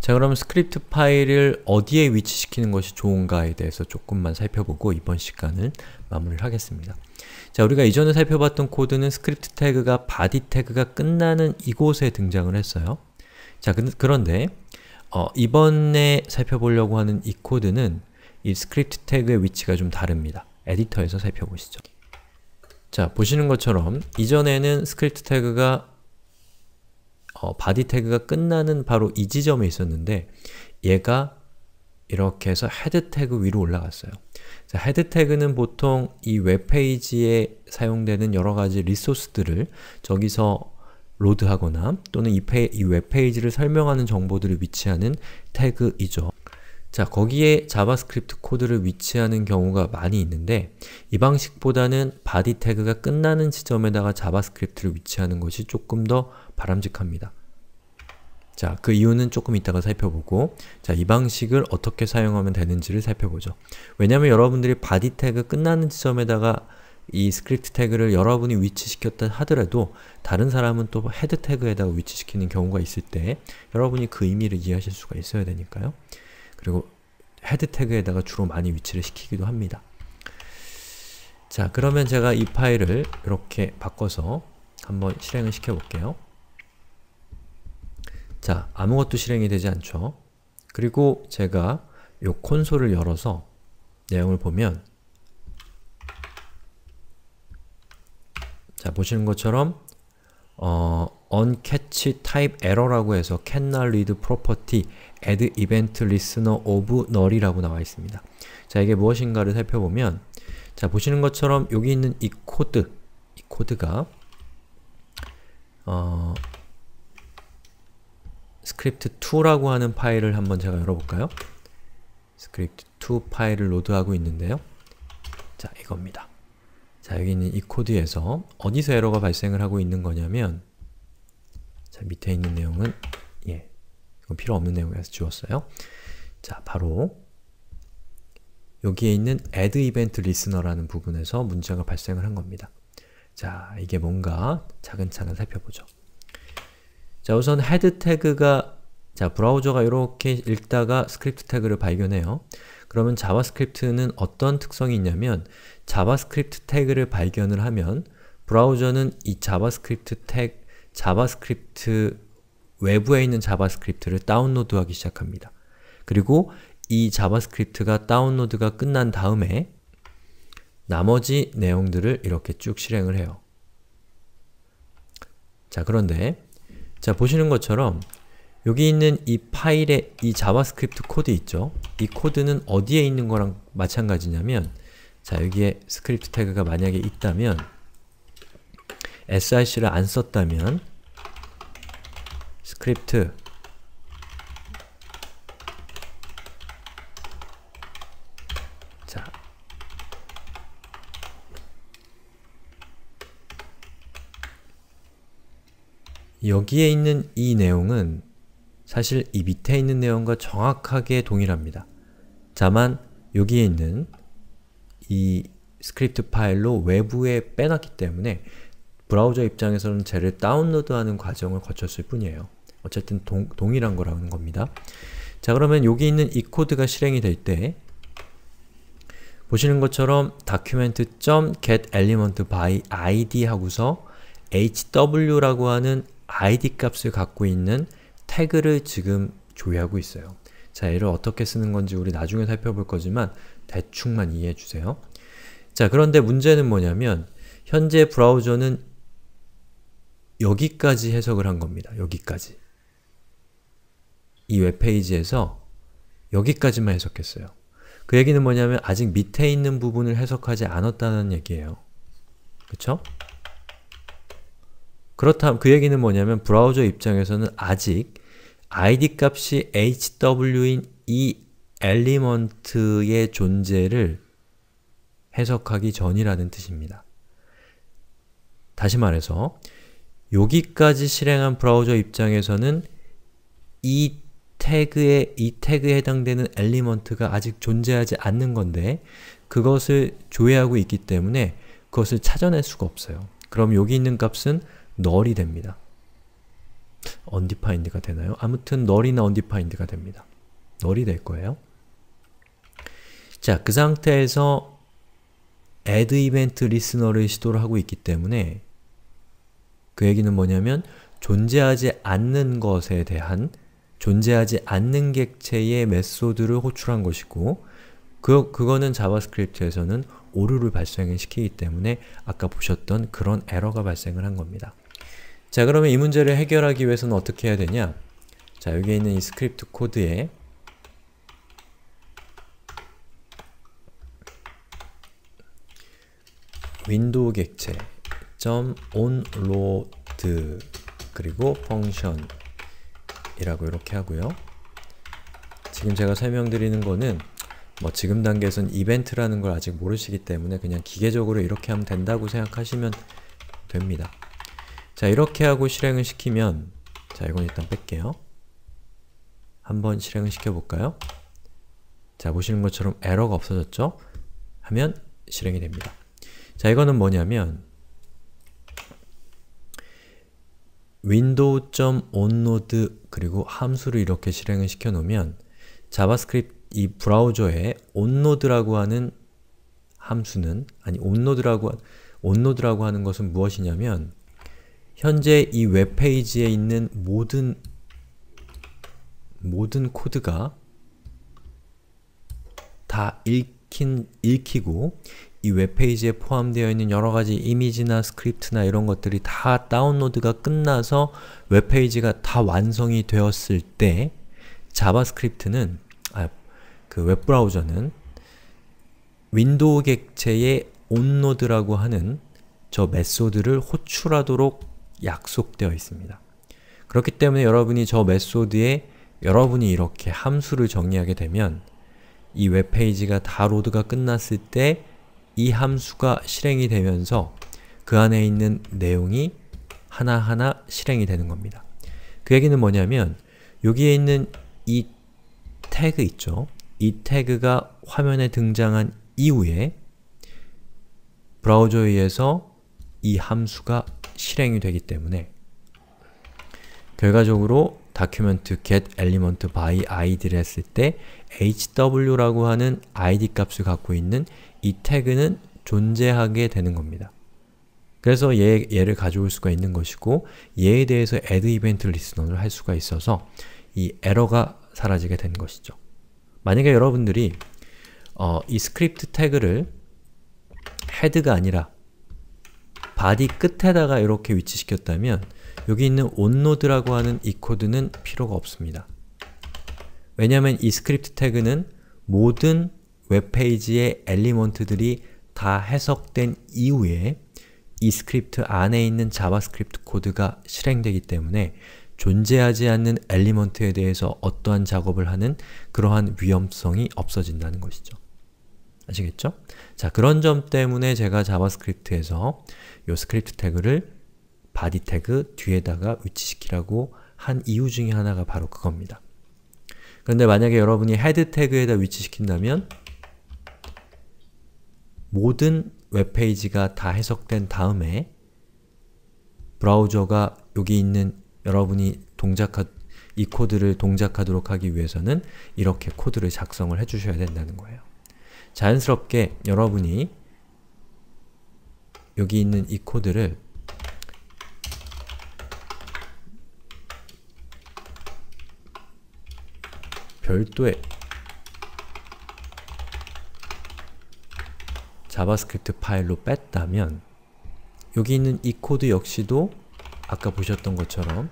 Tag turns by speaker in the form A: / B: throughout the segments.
A: 자, 그럼 스크립트 파일을 어디에 위치시키는 것이 좋은가에 대해서 조금만 살펴보고 이번 시간은 마무리를 하겠습니다. 자, 우리가 이전에 살펴봤던 코드는 스크립트 태그가 body 태그가 끝나는 이곳에 등장을 했어요. 자, 그런데 이번에 살펴보려고 하는 이 코드는 이 스크립트 태그의 위치가 좀 다릅니다. 에디터에서 살펴보시죠. 자, 보시는 것처럼 이전에는 스크립트 태그가 body 태그가 끝나는 바로 이 지점에 있었는데 얘가 이렇게 해서 헤드 태그 위로 올라갔어요. 자, 헤드 태그는 보통 이 웹페이지에 사용되는 여러가지 리소스들을 저기서 로드하거나 또는 이 웹페이지를 설명하는 정보들을 위치하는 태그이죠. 자, 거기에 자바스크립트 코드를 위치하는 경우가 많이 있는데 이 방식보다는 body 태그가 끝나는 지점에다가 자바스크립트를 위치하는 것이 조금 더 바람직합니다. 자, 그 이유는 조금 이따가 살펴보고, 자, 이 방식을 어떻게 사용하면 되는지를 살펴보죠. 왜냐면 여러분들이 body 태그 끝나는 지점에다가 이 스크립트 태그를 여러분이 위치시켰다 하더라도 다른 사람은 또 헤드 태그에다가 위치시키는 경우가 있을 때 여러분이 그 의미를 이해하실 수가 있어야 되니까요. 그리고 헤드 태그에다가 주로 많이 위치를 시키기도 합니다. 자, 그러면 제가 이 파일을 이렇게 바꿔서 한번 실행을 시켜볼게요. 자, 아무것도 실행이 되지 않죠. 그리고 제가 이 콘솔을 열어서 내용을 보면 자, 보시는 것처럼 uncatch type error라고 해서 cannot read property add event listener of null이라고 나와 있습니다. 자, 이게 무엇인가를 살펴보면 자, 보시는 것처럼 여기 있는 이 코드가 script2라고 하는 파일을 한번 제가 열어볼까요? script2 파일을 로드하고 있는데요. 자, 이겁니다. 자, 여기 있는 이 코드에서 어디서 에러가 발생을 하고 있는 거냐면 자, 밑에 있는 내용은 이건 필요 없는 내용이라서 지웠어요. 자, 바로 여기에 있는 add event listener라는 부분에서 문제가 발생을 한 겁니다. 자, 이게 뭔가 차근차근 살펴보죠. 자, 우선 헤드 태그가 자, 브라우저가 이렇게 읽다가 스크립트 태그를 발견해요. 그러면 자바스크립트는 어떤 특성이 있냐면 자바스크립트 태그를 발견을 하면 브라우저는 이 자바스크립트 외부에 있는 자바스크립트를 다운로드하기 시작합니다. 그리고 이 자바스크립트가 다운로드가 끝난 다음에 나머지 내용들을 이렇게 쭉 실행을 해요. 자, 그런데 자, 보시는 것처럼 여기 있는 이 파일에 이 자바스크립트 코드 있죠? 이 코드는 어디에 있는 거랑 마찬가지냐면 자, 여기에 스크립트 태그가 만약에 있다면 src를 안 썼다면 스크립트 자, 여기에 있는 이 내용은 사실 이 밑에 있는 내용과 정확하게 동일합니다. 다만 여기에 있는 이 스크립트 파일로 외부에 빼놨기 때문에 브라우저 입장에서는 쟤를 다운로드하는 과정을 거쳤을 뿐이에요. 어쨌든 동일한 거라는 겁니다. 자, 그러면 여기 있는 이 코드가 실행이 될 때 보시는 것처럼 document.getElementById 하고서 hw라고 하는 id 값을 갖고 있는 태그를 지금 조회하고 있어요. 자, 얘를 어떻게 쓰는 건지 우리 나중에 살펴볼 거지만 대충만 이해해 주세요. 자, 그런데 문제는 뭐냐면 현재 브라우저는 여기까지 해석을 한 겁니다. 여기까지. 이 웹페이지에서 여기까지만 해석했어요. 그 얘기는 뭐냐면 아직 밑에 있는 부분을 해석하지 않았다는 얘기예요. 그쵸? 그렇다면 그 얘기는 뭐냐면 브라우저 입장에서는 아직 id 값이 hw인 이 엘리먼트의 존재를 해석하기 전이라는 뜻입니다. 다시 말해서 여기까지 실행한 브라우저 입장에서는 이 태그에 해당되는 엘리먼트가 아직 존재하지 않는 건데 그것을 조회하고 있기 때문에 그것을 찾아낼 수가 없어요. 그럼 여기 있는 값은 null이 됩니다. undefined가 되나요? 아무튼 null이나 undefined가 됩니다. null이 될 거예요. 자, 그 상태에서 add event listener를 시도를 하고 있기 때문에 그 얘기는 뭐냐면 존재하지 않는 것에 대한 존재하지 않는 객체의 메소드를 호출한 것이고 그거는 자바스크립트에서는 오류를 발생을 시키기 때문에 아까 보셨던 그런 에러가 발생을 한 겁니다. 자, 그러면 이 문제를 해결하기 위해서는 어떻게 해야 되냐? 자, 여기에 있는 이 스크립트 코드에 윈도우 객체 .onload 그리고 펑션 이라고 이렇게 하고요. 지금 제가 설명드리는 거는 뭐 지금 단계에선 이벤트라는 걸 아직 모르시기 때문에 그냥 기계적으로 이렇게 하면 된다고 생각하시면 됩니다. 자, 이렇게 하고 실행을 시키면 자, 이건 일단 뺄게요. 한번 실행을 시켜볼까요? 자, 보시는 것처럼 에러가 없어졌죠? 하면 실행이 됩니다. 자, 이거는 뭐냐면 window.onload 그리고 함수를 이렇게 실행을 시켜 놓으면 자바스크립트 이 브라우저에 onload라고 하는 함수는 onload라고 하는 것은 무엇이냐면 현재 이 웹페이지에 있는 모든 코드가 다 읽히고 이 웹페이지에 포함되어 있는 여러가지 이미지나 스크립트나 이런 것들이 다 다운로드가 끝나서 웹페이지가 다 완성이 되었을 때 자바스크립트는 그 웹브라우저는 윈도우 객체의 onload라고 하는 저 메소드를 호출하도록 약속되어 있습니다. 그렇기 때문에 여러분이 저 메소드에 여러분이 이렇게 함수를 정의하게 되면 이 웹페이지가 다 로드가 끝났을 때 이 함수가 실행이 되면서 그 안에 있는 내용이 하나하나 실행이 되는 겁니다. 그 얘기는 뭐냐면 여기에 있는 이 태그 있죠? 이 태그가 화면에 등장한 이후에 브라우저에 의해서 이 함수가 실행이 되기 때문에 결과적으로 document get element by id를 했을 때 hw라고 하는 id 값을 갖고 있는 이 태그는 존재하게 되는 겁니다. 그래서 얘를 가져올 수가 있는 것이고 얘에 대해서 add event listener를 할 수가 있어서 이 에러가 사라지게 된 것이죠. 만약에 여러분들이 이 스크립트 태그를 헤드가 아니라 바디 끝에다가 이렇게 위치시켰다면 여기 있는 onload라고 하는 이 코드는 필요가 없습니다. 왜냐하면 이 스크립트 태그는 모든 웹페이지의 엘리먼트들이 다 해석된 이후에 이 스크립트 안에 있는 자바스크립트 코드가 실행되기 때문에 존재하지 않는 엘리먼트에 대해서 어떠한 작업을 하는 그러한 위험성이 없어진다는 것이죠. 아시겠죠? 자, 그런 점 때문에 제가 자바스크립트에서 이 스크립트 태그를 바디 태그 뒤에다가 위치시키라고 한 이유 중에 하나가 바로 그겁니다. 그런데 만약에 여러분이 헤드 태그에다 위치시킨다면 모든 웹페이지가 다 해석된 다음에 브라우저가 여기 있는 여러분이 이 코드를 동작하도록 하기 위해서는 이렇게 코드를 작성을 해주셔야 된다는 거예요. 자연스럽게 여러분이 여기 있는 이 코드를 별도의 자바스크립트 파일로 뺐다면 여기 있는 이 코드 역시도 아까 보셨던 것처럼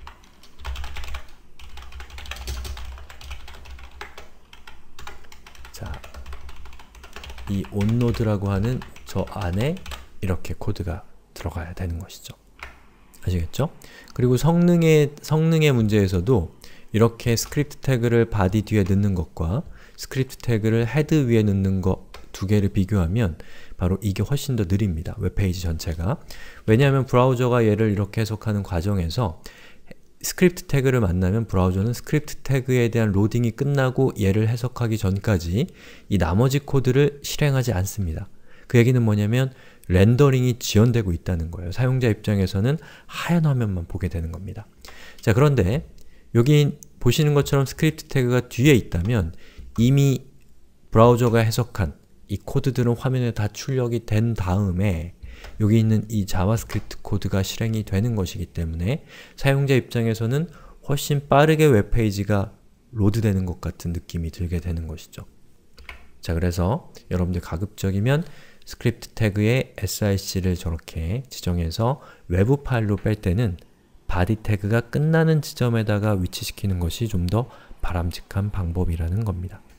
A: 자, 이 onload라고 하는 저 안에 이렇게 코드가 들어가야 되는 것이죠. 아시겠죠? 그리고 성능의 문제에서도 이렇게 스크립트 태그를 바디 뒤에 넣는 것과 스크립트 태그를 헤드 위에 넣는 것 두 개를 비교하면 바로 이게 훨씬 더 느립니다. 웹페이지 전체가. 왜냐하면 브라우저가 얘를 이렇게 해석하는 과정에서 스크립트 태그를 만나면 브라우저는 스크립트 태그에 대한 로딩이 끝나고 얘를 해석하기 전까지 이 나머지 코드를 실행하지 않습니다. 그 얘기는 뭐냐면 렌더링이 지연되고 있다는 거예요. 사용자 입장에서는 하얀 화면만 보게 되는 겁니다. 자, 그런데 여기 보시는 것처럼 스크립트 태그가 뒤에 있다면 이미 브라우저가 해석한 이 코드들은 화면에 다 출력이 된 다음에 여기 있는 이 자바스크립트 코드가 실행이 되는 것이기 때문에 사용자 입장에서는 훨씬 빠르게 웹페이지가 로드되는 것 같은 느낌이 들게 되는 것이죠. 자, 그래서 여러분들 가급적이면 스크립트 태그의 SIC를 저렇게 지정해서 외부 파일로 뺄 때는 바디 태그가 끝나는 지점에다가 위치시키는 것이 좀 더 바람직한 방법이라는 겁니다.